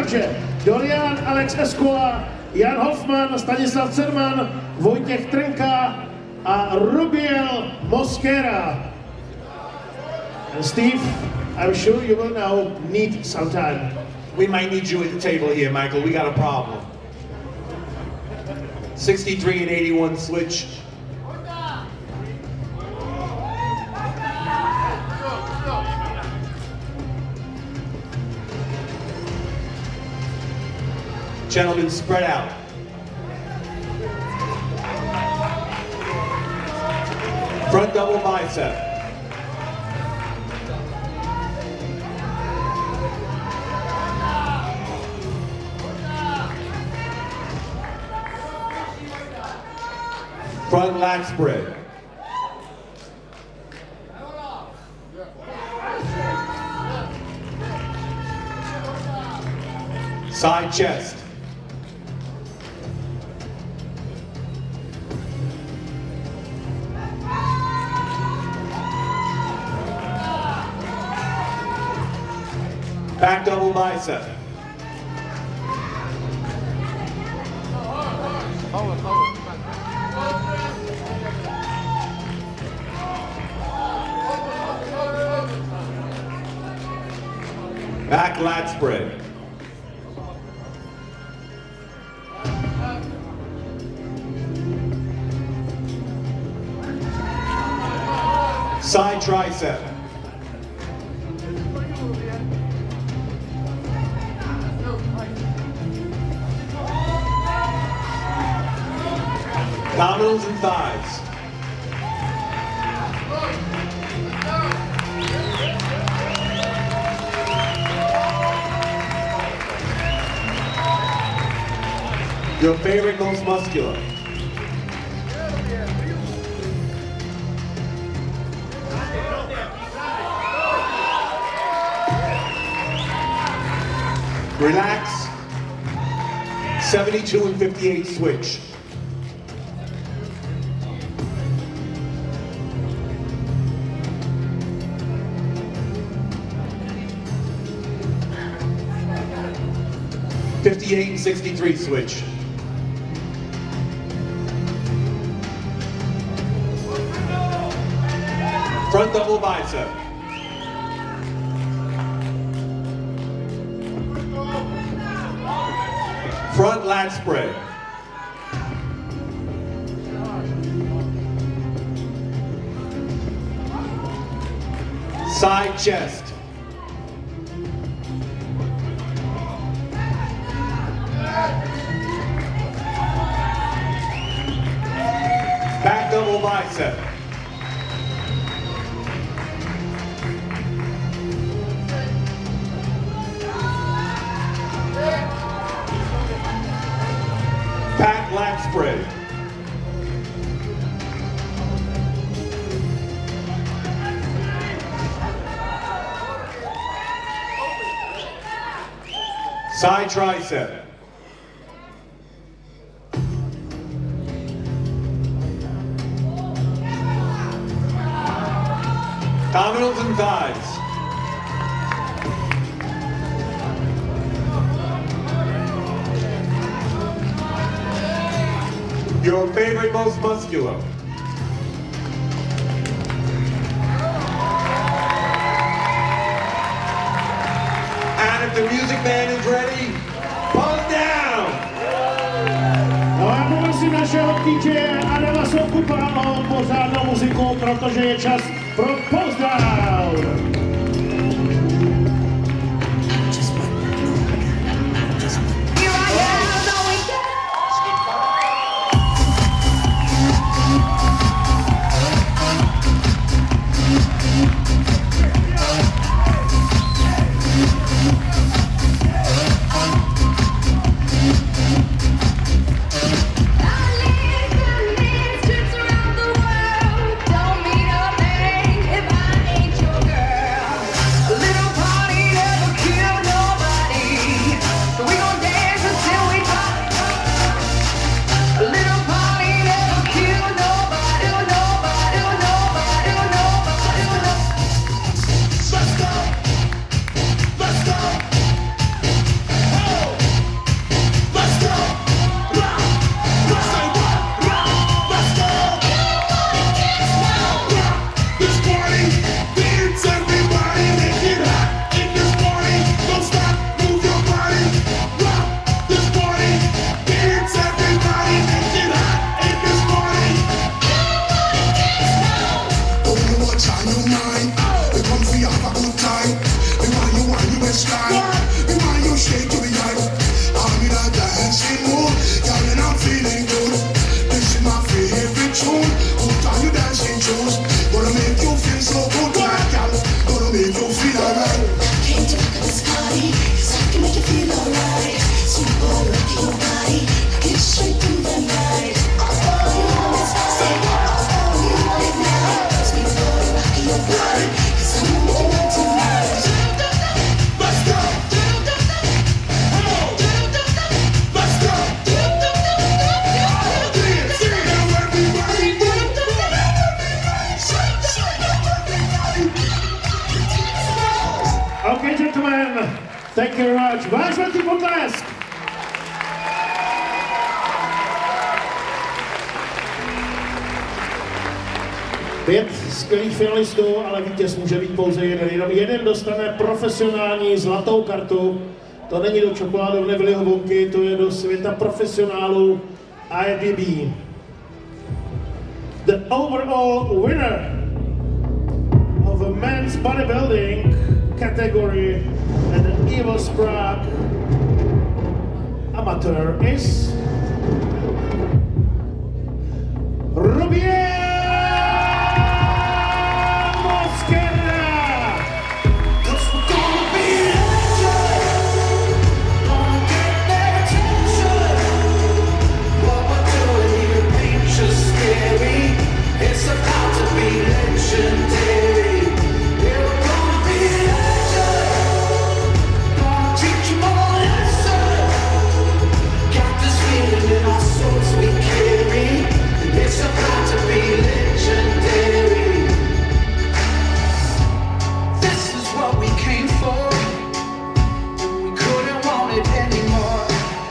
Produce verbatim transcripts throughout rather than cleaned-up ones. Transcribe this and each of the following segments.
Takže Dorian Alex Escola, Jan Hoffman, Stanislav Cerman, Vojtěch Trnka a Rubiel Mosquera. And Steve, I'm sure you will now need some time. We might need you at the table here, Michael. We got a problem. sixty-three and eighty-one switch. Gentlemen, spread out. Front double bicep. Front lat spread. Side chest. Back double bicep. Back lat spread. Side tricep. Abdominals and thighs. Your favorite, most muscular. Relax. seventy-two and fifty-eight switch. fifty-eight and sixty-three switch. Front double bicep. Front lat spread. Side chest. Back double bicep. Back lat spread. Side tricep. Abdominals and thighs. Your favorite, most muscular. And if the music band is ready, pose down! No a poprosím našeho dý džeje Adama Soukupa o pořádnou muziku, protože je čas pro posedown. Don't mean a thing if I ain't you very much. Váš velký potlesk. Pět skvělých finalistů, ale vítěz může být pouze jeden. Jenom jeden dostane profesionální zlatou kartu. To není do čokoládovny Willyho Wonky, to je do světa profesionálů I F B B. The overall winner of the men's bodybuilding category at the E V L S Prague Amateur is Rubiel Mosquera! It's about to be legendary. We're gonna be legend. Gonna teach you more lesson. Got this feeling in our souls we carry. It's about to be legendary. This is what we came for. We couldn't want it anymore.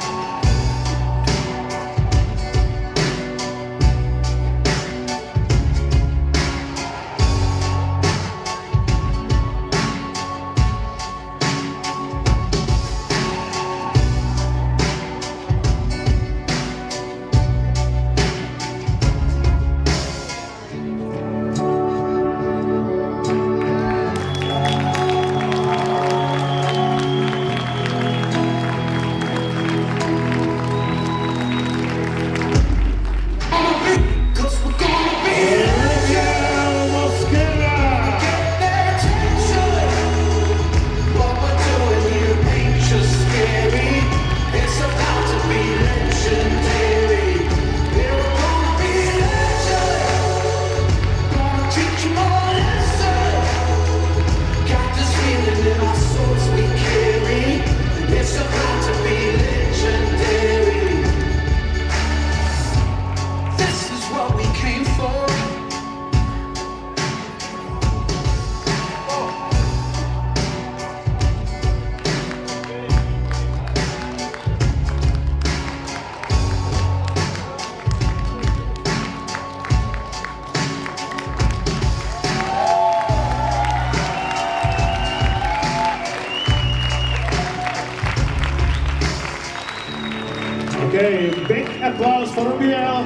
Okay, big applause for Rubiel.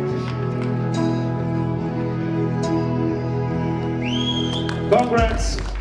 Congrats.